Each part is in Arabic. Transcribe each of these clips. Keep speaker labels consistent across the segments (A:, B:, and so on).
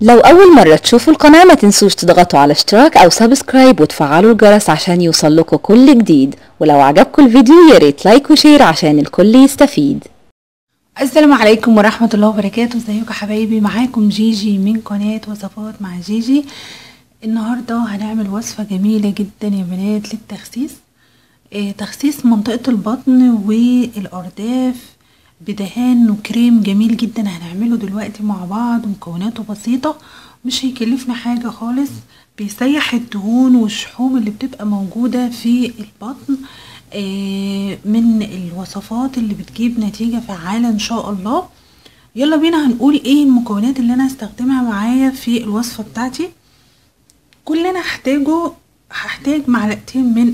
A: لو أول مرة تشوفوا القناة ما تنسوش تضغطوا على اشتراك أو سبسكرايب وتفعلوا الجرس عشان يوصلكوا كل جديد، ولو عجبكم الفيديو ياريت لايك وشير عشان الكل يستفيد.
B: السلام عليكم ورحمة الله وبركاته. ازيكم حبايبي؟ معاكم جيجي من قناة وصفات مع جيجي. النهاردة هنعمل وصفة جميلة جدا يا بنات للتخسيس، تخسيس منطقة البطن والأرداف بدهان وكريم جميل جدا. هنعمله دلوقتي مع بعض، مكوناته بسيطة مش هيكلفنا حاجة خالص، بيسيح الدهون والشحوم اللي بتبقى موجودة في البطن، من الوصفات اللي بتجيب نتيجة فعالة ان شاء الله. يلا بينا هنقول ايه المكونات اللي انا هستخدمها معايا في الوصفة بتاعتي. كل اللي انا هحتاج معلقتين من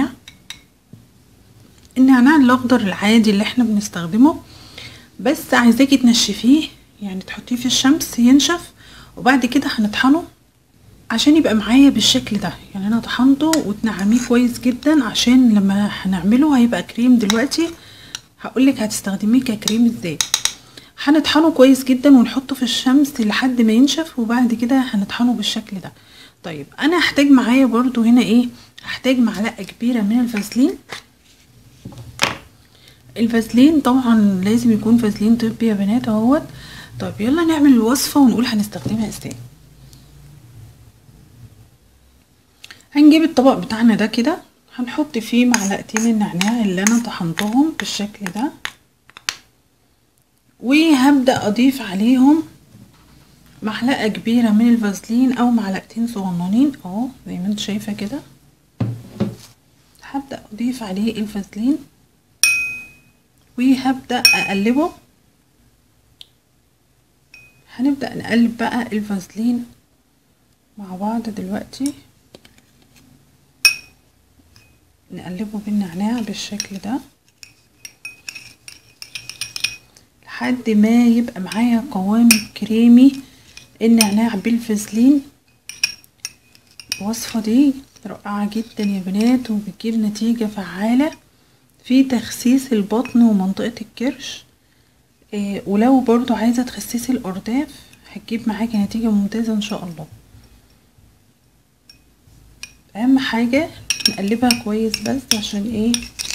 B: النعناع الاخضر العادي اللي احنا بنستخدمه، بس عايزاكي تنشفيه، يعني تحطيه في الشمس ينشف، وبعد كده هنطحنه عشان يبقى معايا بالشكل ده. يعني انا طحنته وتنعميه كويس جدا عشان لما هنعمله هيبقى كريم. دلوقتي هقولك هتستخدميه ككريم ازاي. هنطحنه كويس جدا ونحطه في الشمس لحد ما ينشف، وبعد كده هنطحنه بالشكل ده. طيب انا هحتاج معايا برضو هنا ايه، هحتاج معلقه كبيره من الفازلين. الفازلين طبعا لازم يكون فازلين طبي يا بنات اهوت. طيب يلا نعمل الوصفه ونقول هنستخدمها ازاي. هنجيب الطبق بتاعنا ده كده، هنحط فيه معلقتين النعناع اللي انا طحنتهم بالشكل ده، وهبدأ اضيف عليهم معلقة كبيرة من الفازلين او معلقتين صغننين اهو زي ما انت شايفة كده. هبدأ اضيف عليه الفازلين وهبدأ اقلبه. هنبدأ نقلب بقى الفازلين مع بعض دلوقتي، نقلبه بالنعناع بالشكل ده لحد ما يبقى معايا قوام كريمي. النعناع بالفازلين الوصفة دي رائعة جدا يا بنات، وبتجيب نتيجة فعالة في تخسيس البطن ومنطقة الكرش. ولو برضو عايزة تخسسي الأرداف هتجيب معاكي نتيجة ممتازة ان شاء الله. اهم حاجة نقلبها كويس بس عشان ايه،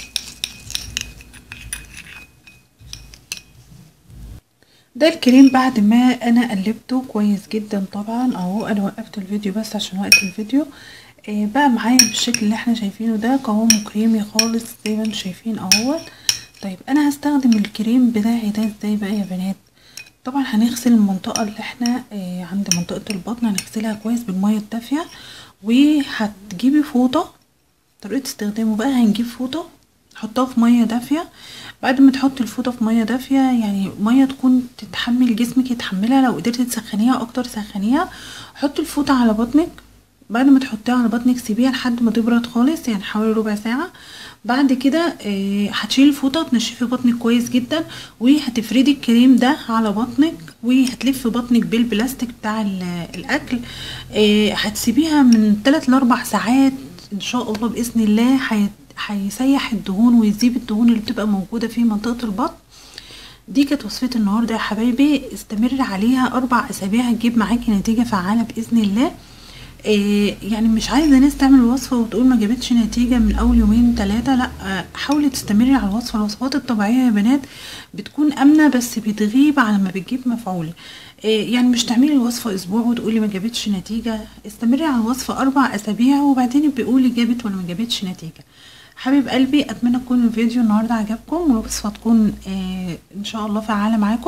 B: ده الكريم بعد ما انا قلبته كويس جدا. طبعا اهو انا وقفت الفيديو بس عشان وقت الفيديو. بقى معايا بالشكل اللي احنا شايفينه ده، قوامه كريمي خالص زي ما انتم شايفين اهوت. طيب انا هستخدم الكريم بتاعي ده ازاي بقى يا بنات؟ طبعا هنغسل المنطقة اللي احنا عند منطقة البطن، هنغسلها كويس بالمية الدافية، وهتجيبي فوطة. طريقة استخدامه بقى، هنجيب فوطة نحطها في مية دافية. بعد ما تحطي الفوطة في مية دافية، يعني مية تكون تتحمل جسمك يتحملها، لو قدرتي تسخنيها اكتر سخنيها. حطي الفوطة على بطنك، بعد ما تحطيها على بطنك سيبيها لحد ما تبرد خالص، يعني حوالي ربع ساعة. بعد كده هتشيلي الفوطة وتنشفي بطنك كويس جدا، وهتفردي الكريم ده على بطنك، وهتلفي بطنك بالبلاستيك بتاع الاكل. هتسيبيها من 3 ل 4 ساعات ان شاء الله باذن الله. هيسيح الدهون ويذيب الدهون اللي بتبقى موجودة في منطقة البطن. دي كانت وصفتي النهاردة يا حبايبي، استمري عليها 4 اسابيع هتجيب معاكي نتيجة فعالة باذن الله. يعني مش عايزة ناس تعمل الوصفة وتقول ما جابتش نتيجة من اول يومين 3، لا، حاولي تستمري على الوصفة. الوصفات الطبيعية يا بنات بتكون امنة بس بتغيب على ما بتجيب مفعول. يعني مش تعملي الوصفة اسبوع وتقولي ما جابتش نتيجة، استمري على الوصفة 4 اسابيع وبعدين بيقولي جابت ولا ما جابتش نتيجة. حبيب قلبي، اتمنى يكون الفيديو النهاردة عجبكم والوصفة تكون ان شاء الله فعالة معاكم،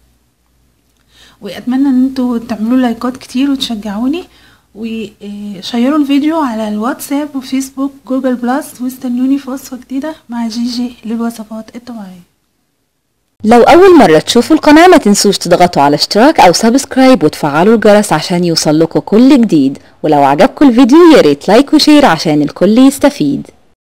B: واتمنى ان انتوا تعملوا لايكات كتير وتشجعوني، وشيروا الفيديو على الواتساب وفيسبوك جوجل بلس، واستنوني في وصفة جديدة مع جيجي للوصفات الطبيعية.
A: لو أول مرة تشوفوا القناة ما تنسوش تضغطوا على اشتراك أو سبسكرايب وتفعلوا الجرس عشان يوصلكوا كل جديد، ولو عجبكم الفيديو ياريت لايك وشير عشان الكل يستفيد.